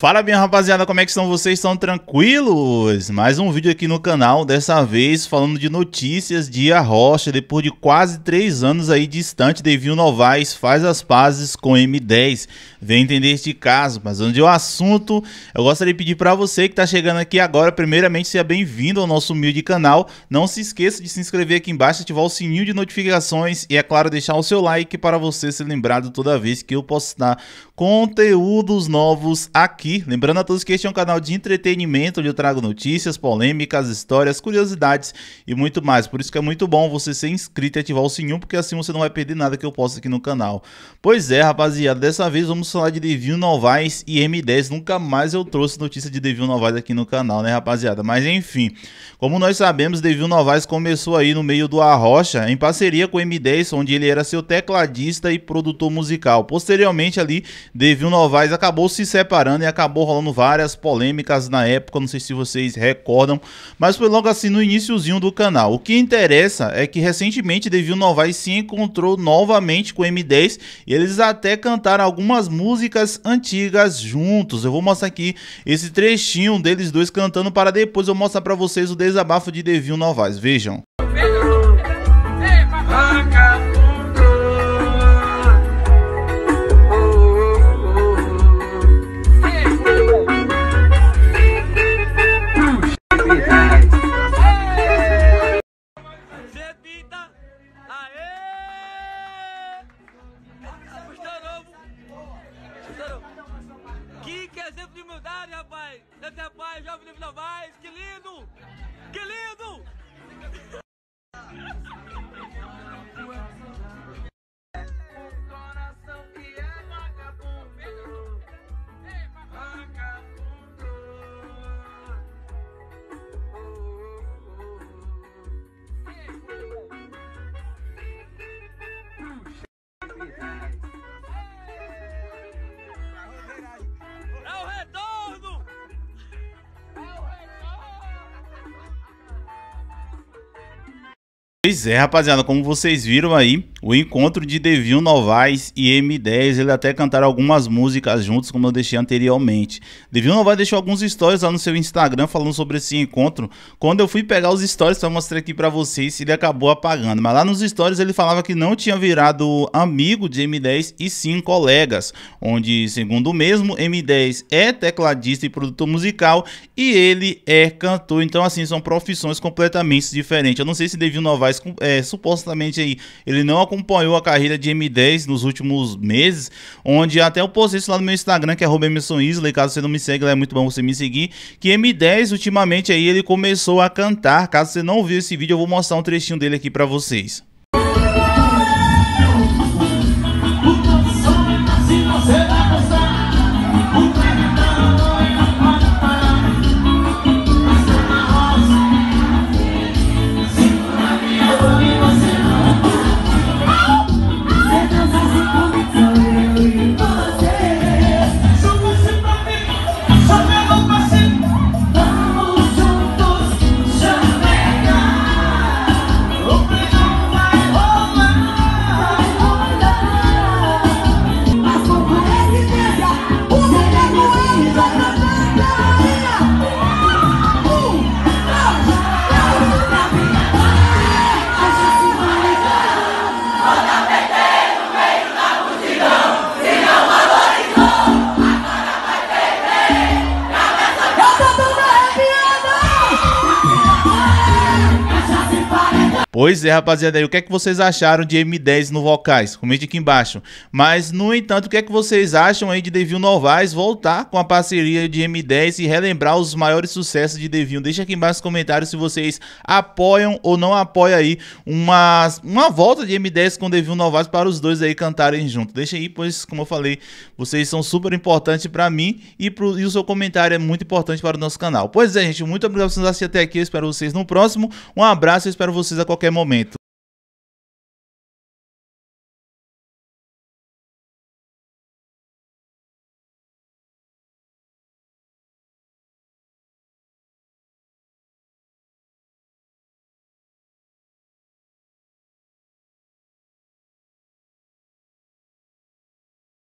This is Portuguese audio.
Fala, minha rapaziada, como é que estão vocês? Estão tranquilos? Mais um vídeo aqui no canal, dessa vez falando de notícias de Arrocha. Depois de quase 3 anos aí distante, Devinho Novaes faz as pazes com M10. Vem entender este caso, mas onde é o assunto, eu gostaria de pedir para você que está chegando aqui agora, primeiramente, seja bem-vindo ao nosso humilde canal. Não se esqueça de se inscrever aqui embaixo, ativar o sininho de notificações e, é claro, deixar o seu like para você ser lembrado toda vez que eu postar conteúdos novos aqui. Lembrando a todos que este é um canal de entretenimento, onde eu trago notícias, polêmicas, histórias, curiosidades e muito mais. Por isso que é muito bom você ser inscrito e ativar o sininho, porque assim você não vai perder nada que eu posto aqui no canal. Pois é, rapaziada, dessa vez vamos falar de Devinho Novaes e M10. Nunca mais eu trouxe notícia de Devinho Novaes aqui no canal, né, rapaziada? Mas enfim, como nós sabemos, Devinho Novaes começou aí no meio do Arrocha, em parceria com M10, onde ele era seu tecladista e produtor musical. Posteriormente ali, Devinho Novaes acabou se separando e acabou rolando várias polêmicas na época, não sei se vocês recordam, mas foi logo assim no iniciozinho do canal. O que interessa é que recentemente Devinho Novaes se encontrou novamente com M10 e eles até cantaram algumas músicas antigas juntos. Eu vou mostrar aqui esse trechinho deles dois cantando para depois eu mostrar para vocês o desabafo de Devinho Novaes. Vejam. Que exemplo de humildade, rapaz! Desse rapaz, jovem Devinho Novaes, que lindo! Que lindo! Coração que é vagabundo, é o retorno! Pois é, rapaziada, como vocês viram aí, o encontro de Devinho Novaes e M10, ele até cantaram algumas músicas juntos, como eu deixei anteriormente. Devinho Novaes deixou alguns stories lá no seu Instagram falando sobre esse encontro. Quando eu fui pegar os stories para mostrar aqui para vocês, ele acabou apagando. Mas lá nos stories ele falava que não tinha virado amigo de M10 e sim colegas, onde, segundo o mesmo, M10 é tecladista e produtor musical e ele é cantor. Então, assim, são profissões completamente diferentes. Eu não sei se Devinho Novaes supostamente aí ele não acompanhou a carreira de M10 nos últimos meses, onde até eu postei isso lá no meu Instagram, que é @emersonisley. Caso você não me segue, lá é muito bom você me seguir, que M10 ultimamente aí ele começou a cantar. Caso você não viu esse vídeo, eu vou mostrar um trechinho dele aqui pra vocês. Pois é, rapaziada, aí o que é que vocês acharam de M10 no vocais? Comente aqui embaixo. Mas, no entanto, o que é que vocês acham aí de Devinho Novaes voltar com a parceria de M10 e relembrar os maiores sucessos de Devinho? Deixa aqui embaixo nos comentários se vocês apoiam ou não apoiam aí uma volta de M10 com Devinho Novaes para os dois aí cantarem junto. Deixa aí, pois, como eu falei, vocês são super importantes para mim e o seu comentário é muito importante para o nosso canal. Pois é, gente, muito obrigado por vocês assistirem até aqui. Eu espero vocês no próximo. Um abraço e espero vocês a qualquer momento.